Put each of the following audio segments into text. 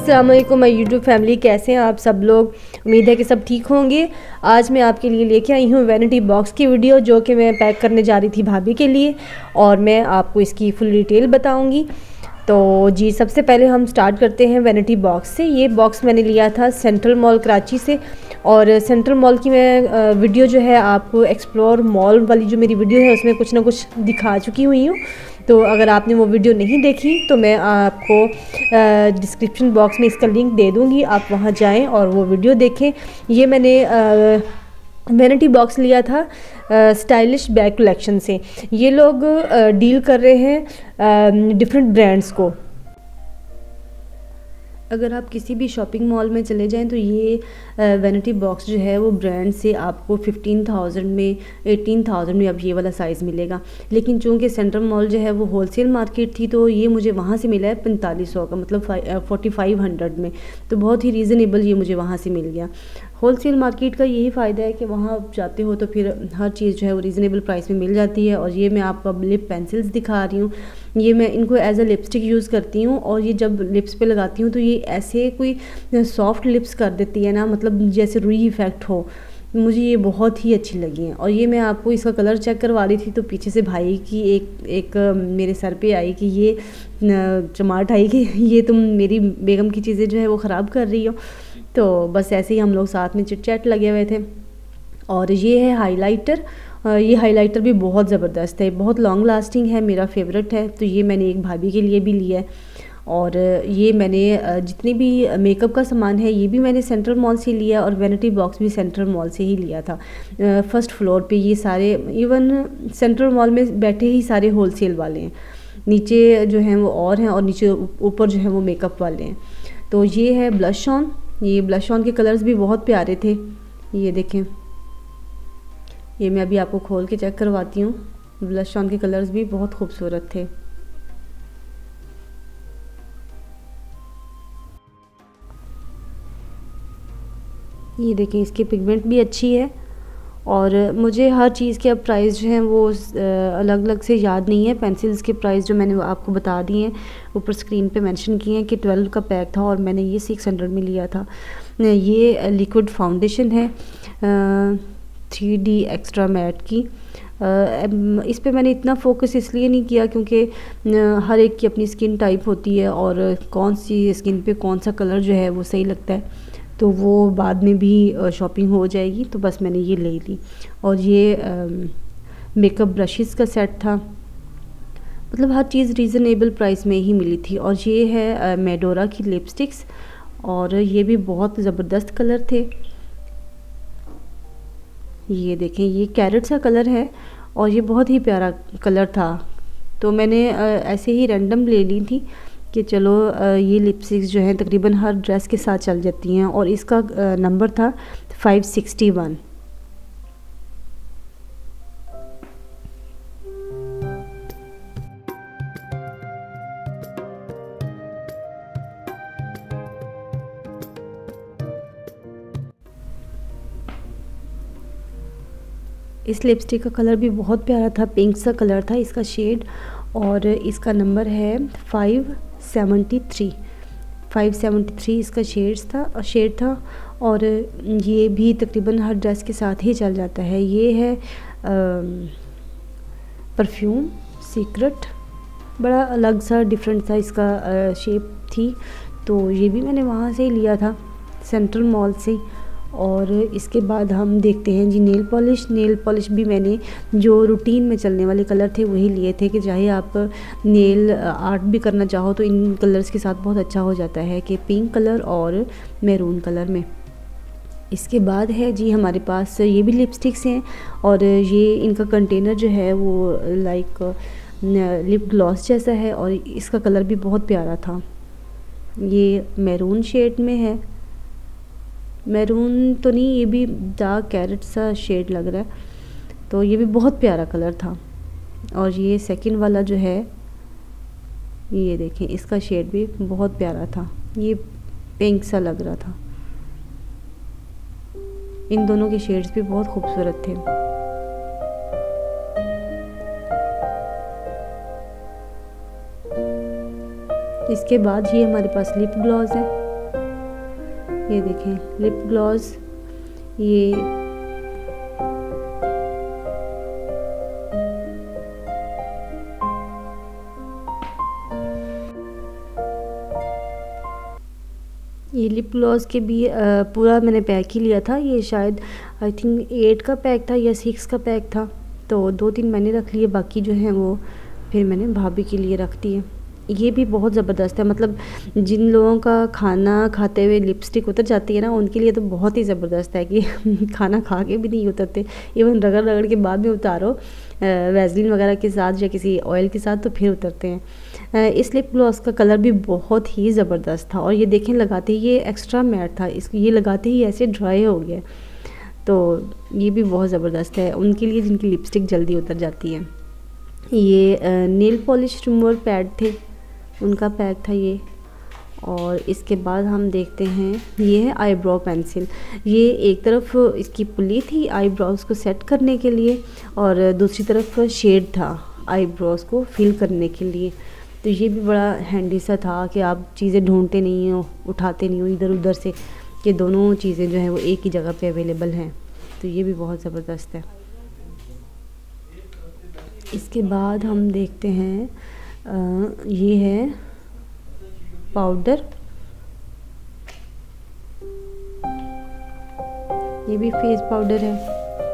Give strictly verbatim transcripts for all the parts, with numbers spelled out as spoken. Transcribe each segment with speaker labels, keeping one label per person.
Speaker 1: अस्सलाम वालेकुम my YouTube family, कैसे हैं आप सब लोग। उम्मीद है कि सब ठीक होंगे। आज मैं आपके लिए लेके आई हूँ वैनिटी बॉक्स की वीडियो, जो कि मैं पैक करने जा रही थी भाभी के लिए, और मैं आपको इसकी फुल डिटेल बताऊँगी। तो जी, सबसे पहले हम स्टार्ट करते हैं वैनिटी बॉक्स से। ये बॉक्स मैंने लिया था सेंट्रल मॉल कराची से, और सेंट्रल मॉल की मैं वीडियो जो है आपको एक्सप्लोर मॉल वाली जो मेरी वीडियो है उसमें कुछ ना कुछ दिखा चुकी हुई हूँ। तो अगर आपने वो वीडियो नहीं देखी तो मैं आपको डिस्क्रिप्शन बॉक्स में इसका लिंक दे दूँगी, आप वहाँ जाएं और वो वीडियो देखें। ये मैंने वैनिटी बॉक्स लिया था स्टाइलिश बैग कलेक्शन से। ये लोग आ, डील कर रहे हैं डिफरेंट ब्रांड्स को। अगर आप किसी भी शॉपिंग मॉल में चले जाएं तो ये वैनिटी बॉक्स जो है वो ब्रांड से आपको फिफ्टीन थाउजेंड में, एटीन थाउजेंड में अब ये वाला साइज़ मिलेगा। लेकिन चूंकि सेंट्रल मॉल जो है वो होलसेल मार्केट थी, तो ये मुझे वहाँ से मिला है पैंतालीस सौ का, मतलब फोर्टी फाइव हंड्रेड में। तो बहुत ही रीज़नेबल ये मुझे वहाँ से मिल गया। होलसेल मार्केट का यही फ़ायदा है कि वहाँ आप जाते हो तो फिर हर चीज़ जो है वो रीज़नेबल प्राइस में मिल जाती है। और ये मैं आपको अब लिप पेंसिल्स दिखा रही हूँ। ये मैं इनको एज अ लिपस्टिक यूज़ करती हूँ, और ये जब लिप्स पे लगाती हूँ तो ये ऐसे कोई सॉफ्ट लिप्स कर देती है ना, मतलब जैसे रुई इफ़ेक्ट हो। मुझे ये बहुत ही अच्छी लगी हैं। और ये मैं आपको इसका कलर चेक करवा रही थी तो पीछे से भाई की एक एक मेरे सर पे आई कि ये चमाट आई कि ये तुम मेरी बेगम की चीज़ें जो है वो ख़राब कर रही हो। तो बस ऐसे ही हम लोग साथ में चिट चैट लगे हुए थे। और ये है हाइलाइटर। ये हाइलाइटर भी बहुत ज़बरदस्त है, बहुत लॉन्ग लास्टिंग है, मेरा फेवरेट है। तो ये मैंने एक भाभी के लिए भी लिया है। और ये मैंने जितनी भी मेकअप का सामान है ये भी मैंने सेंट्रल मॉल से लिया, और वैनिटी बॉक्स भी सेंट्रल मॉल से ही लिया था। फर्स्ट फ्लोर पे ये सारे, इवन सेंट्रल मॉल में बैठे ही सारे होलसेल वाले हैं, नीचे जो हैं वो और हैं, और नीचे ऊपर जो है वो मेकअप वाले हैं। तो ये है ब्लश ऑन। ये ब्लश ऑन के कलर्स भी बहुत प्यारे थे। ये देखें, ये मैं अभी आपको खोल के चेक करवाती हूँ। ब्लश ऑन के कलर्स भी बहुत खूबसूरत थे। ये देखें, इसकी पिगमेंट भी अच्छी है। और मुझे हर चीज़ के अब प्राइस जो हैं वो अलग अलग से याद नहीं है। पेंसिल्स के प्राइस जो मैंने आपको बता दिए हैं, ऊपर स्क्रीन पे मेंशन किए हैं कि ट्वेल्व का पैक था और मैंने ये सिक्स हंड्रेड में लिया था। ये लिक्विड फाउंडेशन है थ्री डी एक्स्ट्रा मैट की। इस पे मैंने इतना फोकस इसलिए नहीं किया क्योंकि हर एक की अपनी स्किन टाइप होती है, और कौन सी स्किन पे कौन सा कलर जो है वो सही लगता है, तो वो बाद में भी शॉपिंग हो जाएगी। तो बस मैंने ये ले ली। और ये मेकअप ब्रशेस का सेट था, मतलब हर चीज़ रीज़नेबल प्राइस में ही मिली थी। और ये है मेडोरा की लिपस्टिक्स, और ये भी बहुत ज़बरदस्त कलर थे। ये देखें, ये कैरेट सा कलर है और ये बहुत ही प्यारा कलर था। तो मैंने ऐसे ही रैंडम ले ली थी कि चलो ये लिपस्टिक्स जो हैं तकरीबन हर ड्रेस के साथ चल जाती हैं। और इसका नंबर था फाइव सिक्सटी वन। इस लिपस्टिक का कलर भी बहुत प्यारा था, पिंक सा कलर था इसका शेड, और इसका नंबर है five seventy three. Five seventy three इसका शेड्स था शेड था और ये भी तकरीबन हर ड्रेस के साथ ही चल जाता है। ये है परफ्यूम सीक्रेट, बड़ा अलग सा डिफरेंट सा इसका आ, शेप थी। तो ये भी मैंने वहाँ से ही लिया था, सेंट्रल मॉल से। और इसके बाद हम देखते हैं जी नेल पॉलिश। नेल पॉलिश भी मैंने जो रूटीन में चलने वाले कलर थे वही लिए थे कि चाहे आप नेल आर्ट भी करना चाहो तो इन कलर्स के साथ बहुत अच्छा हो जाता है, कि पिंक कलर और मैरून कलर में। इसके बाद है जी हमारे पास ये भी लिपस्टिक्स हैं, और ये इनका कंटेनर जो है वो लाइक लिप ग्लॉस जैसा है, और इसका कलर भी बहुत प्यारा था। ये मैरून शेड में है, मैरून तो नहीं, ये भी डार्क कैरेट सा शेड लग रहा है। तो ये भी बहुत प्यारा कलर था। और ये सेकंड वाला जो है, ये देखें, इसका शेड भी बहुत प्यारा था, ये पिंक सा लग रहा था। इन दोनों के शेड्स भी बहुत खूबसूरत थे। इसके बाद ये हमारे पास लिप ग्लॉस है। ये देखें लिप ग्लॉस, ये ये लिप ग्लॉस के भी आ, पूरा मैंने पैक ही लिया था। ये शायद आई थिंक एट का पैक था या सिक्स का पैक था, तो दो तीन मैंने रख लिए, बाकी जो है वो फिर मैंने भाभी के लिए रख दिए। ये भी बहुत ज़बरदस्त है, मतलब जिन लोगों का खाना खाते हुए लिपस्टिक उतर जाती है ना, उनके लिए तो बहुत ही ज़बरदस्त है कि खाना खा के भी नहीं उतरते, इवन रगड़ रगड़ के बाद में उतारो वैसलीन वगैरह के साथ या किसी ऑयल के साथ तो फिर उतरते हैं। इस लिप ग्लॉस का कलर भी बहुत ही ज़बरदस्त था, और ये देखें लगाते ही ये एक्स्ट्रा मैट था, इसको ये लगाते ही ऐसे ड्राई हो गया, तो ये भी बहुत ज़बरदस्त है उनके लिए जिनकी लिपस्टिक जल्दी उतर जाती है। ये नेल पॉलिश रिमूवर पैड थे, उनका पैक था ये। और इसके बाद हम देखते हैं, ये है आईब्रो पेंसिल। ये एक तरफ इसकी पुली थी आईब्रोज को सेट करने के लिए, और दूसरी तरफ शेड था आईब्रोज को फिल करने के लिए। तो ये भी बड़ा हैंडी सा था कि आप चीज़ें ढूंढते नहीं हो, उठाते नहीं हो इधर उधर से, कि दोनों चीज़ें जो हैं वो एक ही जगह पे अवेलेबल हैं। तो ये भी बहुत ज़बरदस्त है। इसके बाद हम देखते हैं आ, ये है पाउडर, ये भी फेस पाउडर है।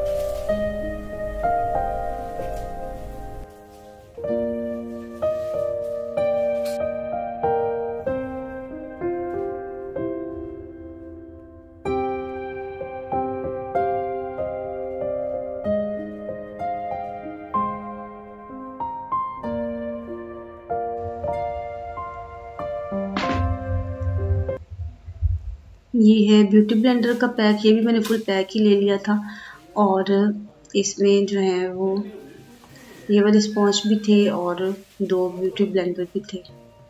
Speaker 1: ये है ब्यूटी ब्लेंडर का पैक, ये भी मैंने फुल पैक ही ले लिया था। और इसमें जो है वो ये वाले स्पॉन्ज भी थे और दो ब्यूटी ब्लेंडर भी थे।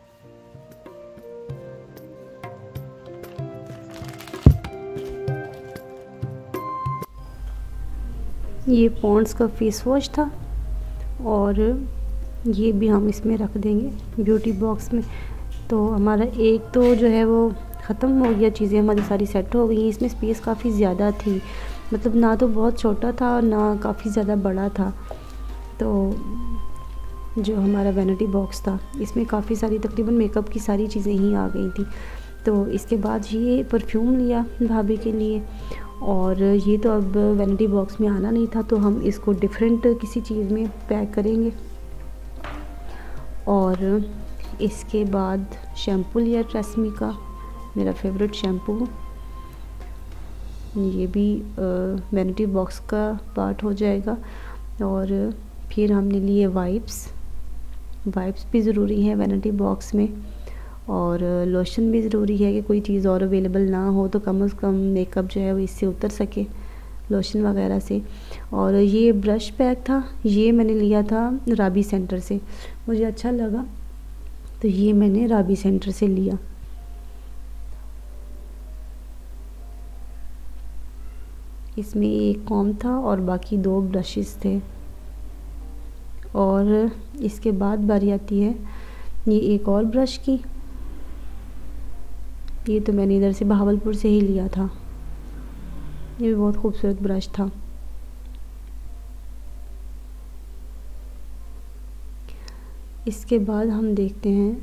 Speaker 1: ये पॉन्ड्स का फेस वॉश था, और ये भी हम इसमें रख देंगे ब्यूटी बॉक्स में। तो हमारा एक तो जो है वो ख़त्म हो गया, चीज़ें हमारी सारी सेट हो गई। इसमें स्पेस काफ़ी ज़्यादा थी, मतलब ना तो बहुत छोटा था ना काफ़ी ज़्यादा बड़ा था। तो जो हमारा वैनिटी बॉक्स था इसमें काफ़ी सारी तकरीबन मेकअप की सारी चीज़ें ही आ गई थी। तो इसके बाद ये परफ्यूम लिया भाभी के लिए, और ये तो अब वैनिटी बॉक्स में आना नहीं था, तो हम इसको डिफरेंट किसी चीज़ में पैक करेंगे। और इसके बाद शैम्पू लिया ट्रेस्मी का, मेरा फेवरेट शैम्पू। ये भी वैनिटी बॉक्स का पार्ट हो जाएगा। और फिर हमने लिए वाइप्स, वाइप्स भी ज़रूरी है वैनिटी बॉक्स में। और लोशन भी ज़रूरी है कि कोई चीज़ और अवेलेबल ना हो तो कम से कम मेकअप जो है वो इससे उतर सके, लोशन वगैरह से। और ये ब्रश पैक था, ये मैंने लिया था राबी सेंटर से, मुझे अच्छा लगा तो ये मैंने राबी सेंटर से लिया। इसमें एक कॉम था और बाकी दो ब्रशेस थे। और इसके बाद बारी आती है ये एक और ब्रश की, ये तो मैंने इधर से बहावलपुर से ही लिया था, ये भी बहुत खूबसूरत ब्रश था। इसके बाद हम देखते हैं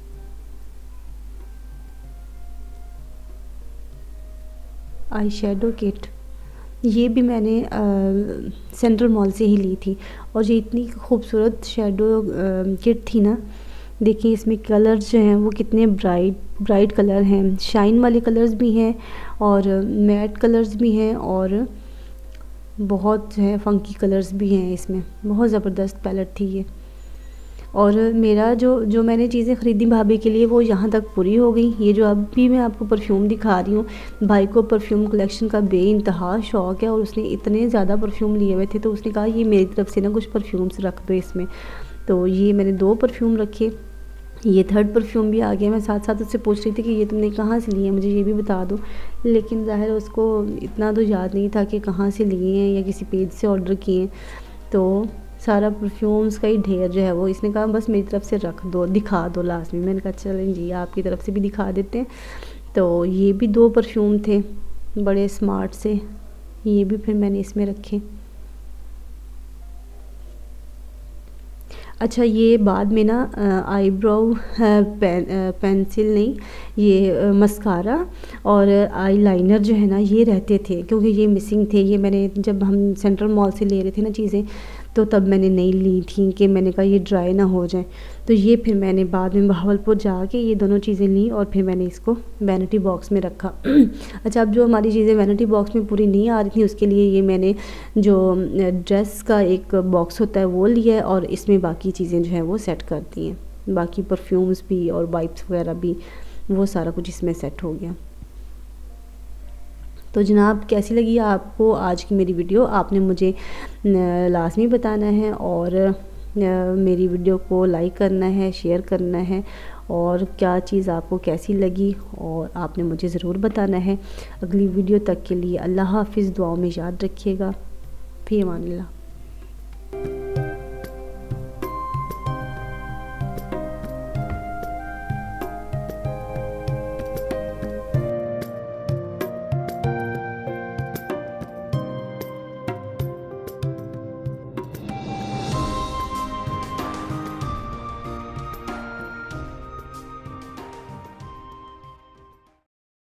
Speaker 1: आई शेडो किट, ये भी मैंने सेंट्रल मॉल से ही ली थी। और ये इतनी खूबसूरत शेडो किट थी ना, देखिए इसमें कलर्स जो हैं वो कितने ब्राइट ब्राइट कलर हैं, शाइन वाले कलर्स भी हैं और मैट कलर्स भी हैं, और बहुत जो है फंकी कलर्स भी हैं इसमें। बहुत ज़बरदस्त पैलेट थी ये। और मेरा जो जो मैंने चीज़ें ख़रीदी भाभी के लिए वो यहाँ तक पूरी हो गई। ये जो अब भी मैं आपको परफ्यूम दिखा रही हूँ, भाई को परफ्यूम कलेक्शन का बेइंतहा शौक़ है और उसने इतने ज़्यादा परफ्यूम लिए हुए थे, तो उसने कहा ये मेरी तरफ से ना कुछ परफ्यूम्स रख दो इसमें। तो ये मैंने दो परफ्यूम रखे, ये थर्ड परफ्यूम भी आ गया। मैं साथ साथ उससे पूछ रही थी कि ये तुमने कहाँ से लिए हैं, मुझे ये भी बता दो, लेकिन ज़ाहिर उसको इतना तो याद नहीं था कि कहाँ से लिए हैं या किसी पेज से ऑर्डर किए हैं। तो सारा परफ्यूम्स का ही ढेर जो है वो इसने कहा बस मेरी तरफ से रख दो, दिखा दो लास्ट में। मैंने कहा चलें जी आपकी तरफ से भी दिखा देते हैं। तो ये भी दो परफ्यूम थे बड़े स्मार्ट से, ये भी फिर मैंने इसमें रखे। अच्छा, ये बाद में ना आईब्रो पेन पेंसिल नहीं, ये मस्कारा और आई लाइनर जो है ना ये रहते थे, क्योंकि ये मिसिंग थे। ये मैंने जब हम सेंट्रल मॉल से ले रहे थे ना चीज़ें, तो तब मैंने नहीं ली थी कि मैंने कहा ये ड्राई ना हो जाए। तो ये फिर मैंने बाद में बहावलपुर जाके ये दोनों चीज़ें ली और फिर मैंने इसको वैनिटी बॉक्स में रखा। अच्छा, अब जो हमारी चीज़ें वैनिटी बॉक्स में पूरी नहीं आ रही थी, उसके लिए ये मैंने जो ड्रेस का एक बॉक्स होता है वो लिया है और इसमें बाकी चीज़ें जो हैं वो सेट कर दी हैं। बाकी परफ्यूम्स भी और वाइप्स वगैरह भी, वो सारा कुछ इसमें सेट हो गया। तो जनाब, कैसी लगी आपको आज की मेरी वीडियो, आपने मुझे लाजमी बताना है और मेरी वीडियो को लाइक करना है, शेयर करना है और क्या चीज़ आपको कैसी लगी और आपने मुझे ज़रूर बताना है। अगली वीडियो तक के लिए अल्लाह हाफ़िज़, दुआओं में याद रखिएगा। फ़ी अमान अल्लाह।